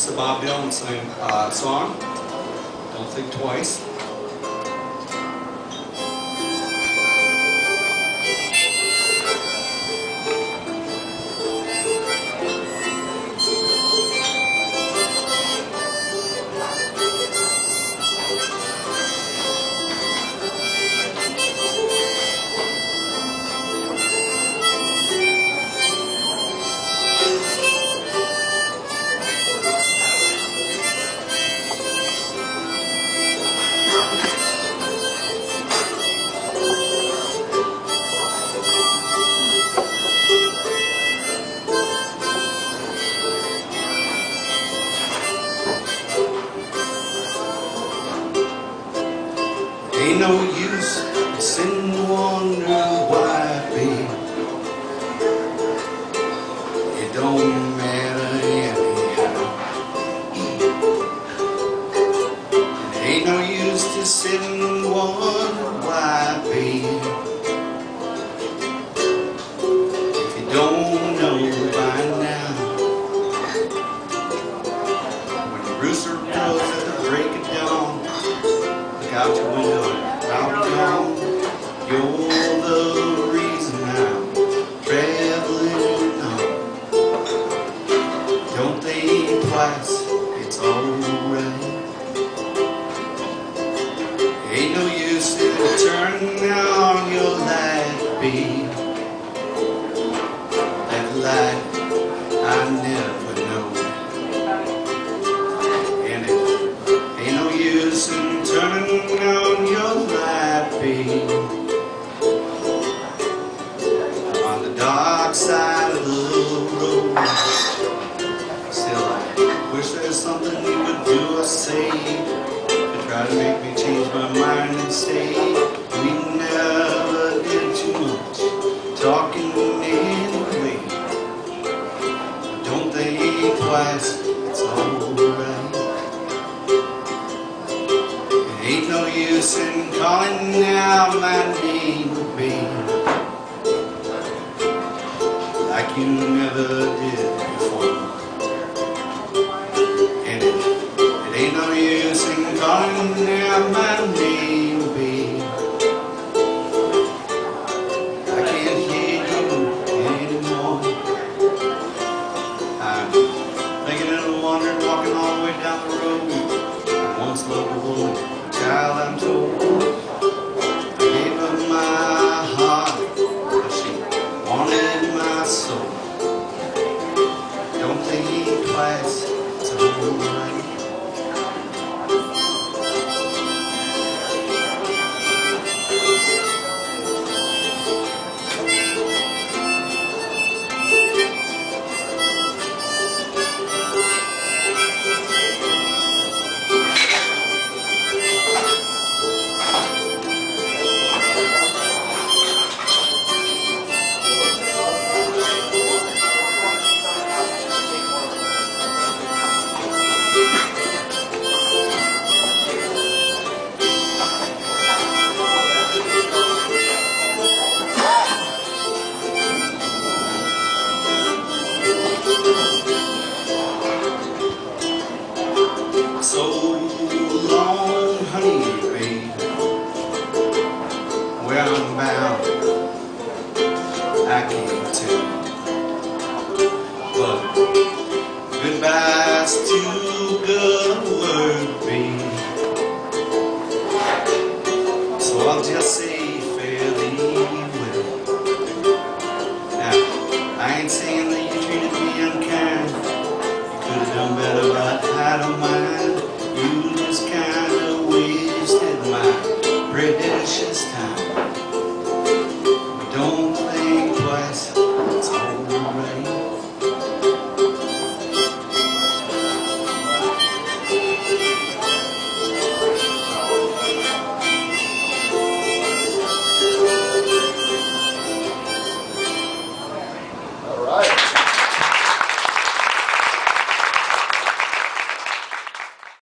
It's a Bob Dylan song. Don't think twice. Ain't no use sitting and wonder why, babe. It don't matter anyhow. And ain't no use to sit and wonder why, babe, if you don't know by now. When the rooster crows at the break of dawn, look out your window, I'll be gone. You're the reason I'm traveling on. Don't think twice, it's alright. Ain't no use in turning on your light, babe. That light I never know. And it ain't no use in turning on your light, babe, on the dark side of the road. Still, I wish there's something you would do or say to try to make me change my mind and stay. We never did too much talking anyway. Don't think twice, it's alright. Ain't no use in calling out my name, babe, like you never did before. And it ain't no use in calling out my name, babe. I can't hear you anymore. I'm thinking and wondering, walking all the way down the road. I once loved a woman, child, I'm told. I gave her my heart, but she wanted my soul. Don't think twice, it's alright. So long, honey, babe, where I'm bound, I can't tell. But goodbye's too good a word, babe. So I'll just say